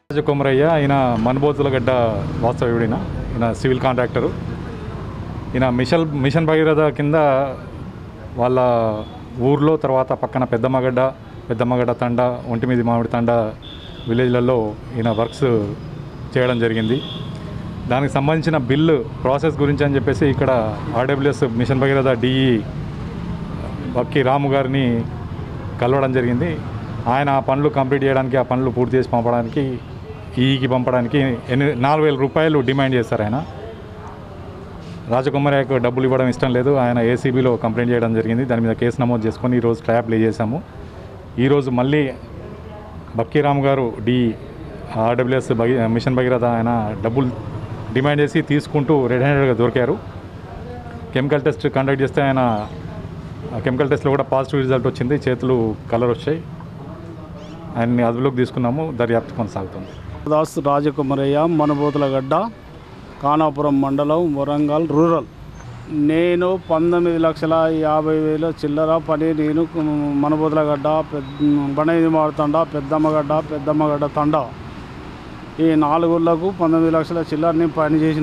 రాజకుమరయ్య ఈయన మనుబోతులగడ్డ వాస్తవ్యుడిన ఈయన సివిల్ కాంట్రాక్టరు. ఈయన మిషన్ భగీరథ కింద వాళ్ళ ఊర్లో తర్వాత పక్కన పెద్దమ్మగడ్డ తండ, ఒంటిమీది మామిడి తండ విలేజ్లలో ఈయన వర్క్స్ చేయడం జరిగింది. దానికి సంబంధించిన బిల్లు ప్రాసెస్ గురించి అని చెప్పేసి ఇక్కడ RWS mission Bhagiratha DE Bakki Ramu గారిని కలవడం జరిగింది. ఆయన ఆ పనులు కంప్లీట్ చేయడానికి, ఆ పనులు పూర్తి చేసి పంపడానికి, ఈకి పంపడానికి 4,000 రూపాయలు డిమాండ్ చేస్తారు. ఆయన రాజకుమారికి డబ్బులు ఇవ్వడం ఇష్టం లేదు. ఆయన ఏసీబీలో కంప్లైంట్ చేయడం జరిగింది. దాని మీద కేసు నమోదు చేసుకొని ఈరోజు ట్రాప్ ప్లే చేశాము. ఈరోజు మళ్ళీ బక్కీరామ్ గారు ఆర్డబ్ల్యూఎస్ మిషన్ భగీరథ ఆయన డబ్బులు డిమాండ్ చేసి తీసుకుంటూ రెడ్ హ్యాండెడ్గా దొరికారు. కెమికల్ టెస్ట్ కండక్ట్ చేస్తే ఆయన కెమికల్ టెస్ట్లో కూడా పాజిటివ్ రిజల్ట్ వచ్చింది. చేతులు కలర్ వచ్చాయి. ఆయన్ని అదుపులోకి తీసుకున్నాము. దర్యాప్తు కొనసాగుతుంది. దాస్ రాజకుమరయ్య, మనుబోతులగడ్డ, ఖానాపురం మండలం, వరంగల్ రూరల్. నేను 19,50,000 చిల్లర పని నేను మనుబోతులగడ్డ, బణైది మాడుతండ, పెద్దమ్మగడ్డ తండ ఈ 4 ఊళ్ళకు 19 లక్షల చిల్లర నేను పని చేసిన.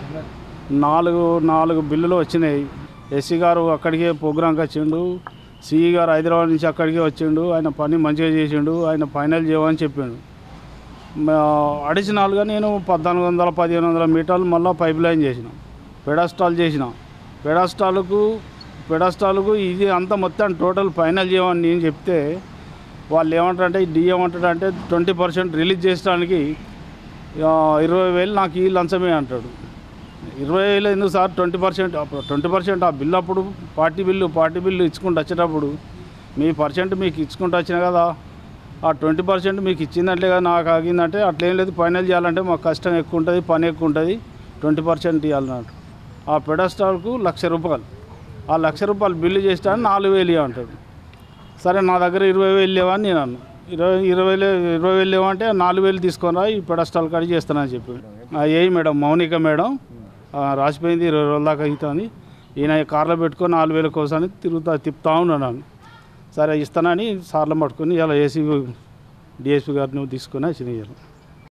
4 బిల్లులు వచ్చినాయి. ఎస్సీ గారు అక్కడికే ప్రోగ్రాంకి వచ్చిండు. సిఈ గారు హైదరాబాద్ నుంచి అక్కడికే వచ్చిండు. ఆయన పని మంచిగా చేసిండు. ఆయన ఫైనల్ చేయమని చెప్పిండు. అడిషనల్గా నేను 1,400-1,500 మీటర్లు మళ్ళీ పైప్ లైన్ చేసిన, పెడాస్టాల్ చేసిన. పెడాస్టాల్కు ఇది అంతా మొత్తం టోటల్ ఫైనల్ చేయమని నేను చెప్తే వాళ్ళు ఏమంటారంటే ఏమంటాడంటే 20% రిలీజ్ చేయడానికి 20,000 నాకు ఈ లంచమే అంటాడు. 20,000 ఎందుకు సార్? 20% ఆ బిల్లు అప్పుడు పార్టీ బిల్లు ఇచ్చుకుంటూ వచ్చేటప్పుడు మీ పర్సెంట్ మీకు ఇచ్చుకుంటూ వచ్చినా కదా, ఆ 20% మీకు ఇచ్చిందంటే కదా నాకు ఆగిందంటే అట్లేం లేదు. ఫైనల్ చేయాలంటే మాకు కష్టం ఎక్కువ ఉంటుంది, పని ఎక్కువ ఉంటుంది, 20% ఇవ్వాలన్నట్టు. ఆ పెడాస్టాల్కు ₹1,00,000. ఆ ₹1,00,000 బిల్లు చేస్తాను 4,000 అంటాడు. సరే నా దగ్గర 20,000 లేవని నేను అన్నా. 20,000 లేవంటే 4,000 తీసుకొని ఈ పెడాస్టాల్ కాడి చేస్తానని చెప్పి మేడం మౌనిక మేడం రాసిపోయింది. 20 రోజుల దాకా అవుతుంది. ఈయన కార్లో పెట్టుకొని 4,000 కోసమని తిప్పుతా ఉన్నాను. సరే ఇస్తానని సార్లు పట్టుకొని ఇలా ఏసీ డిఎస్పీ గారిని తీసుకొని వచ్చినాయి.